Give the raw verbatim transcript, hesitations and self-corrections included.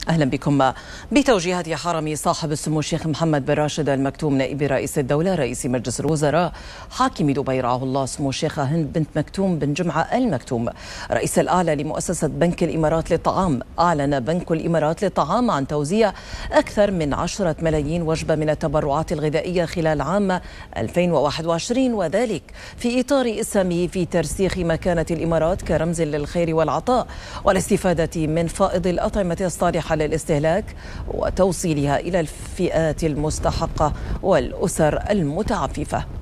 أهلا بكم. بتوجيهات حرم صاحب السمو الشيخ محمد بن راشد آل مكتوم نائب رئيس الدولة رئيس مجلس الوزراء حاكم دبي رعاه الله سمو الشيخة هند بنت مكتوم بن جمعة آل مكتوم رئيس الأعلى لمؤسسة بنك الإمارات للطعام، أعلن بنك الإمارات للطعام عن توزيع أكثر من عشرة ملايين وجبة من التبرعات الغذائية خلال عام ألفين وواحد وعشرين، وذلك في إطار إسهامه في ترسيخ مكانة الإمارات كرمز للخير والعطاء والاستفادة من فائض الأطعمة الصالحة للاستهلاك وتوصيلها إلى الفئات المستحقة والأسر المتعففة.